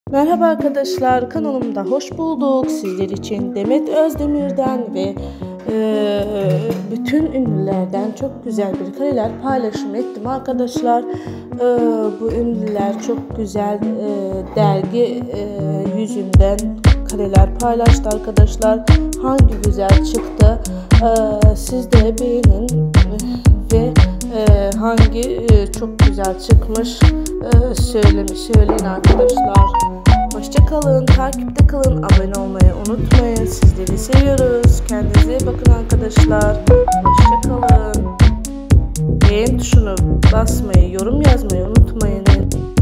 Merhaba arkadaşlar, kanalımda hoş bulduk. Sizler için Demet Özdemir'den ve bütün ünlülerden çok güzel bir kareler paylaşım ettim arkadaşlar. Bu ünlüler çok güzel dergi yüzünden kareler paylaştı arkadaşlar. Hangi güzel çıktı? Siz de beğenin ve hangi çok güzel çıkmış söyleyin arkadaşlar. Hoşça kalın, takipte kalın, abone olmayı unutmayın. Sizleri seviyoruz. Kendinize iyi bakın arkadaşlar. Hoşça kalın. Beğen tuşunu basmayı, yorum yazmayı unutmayın.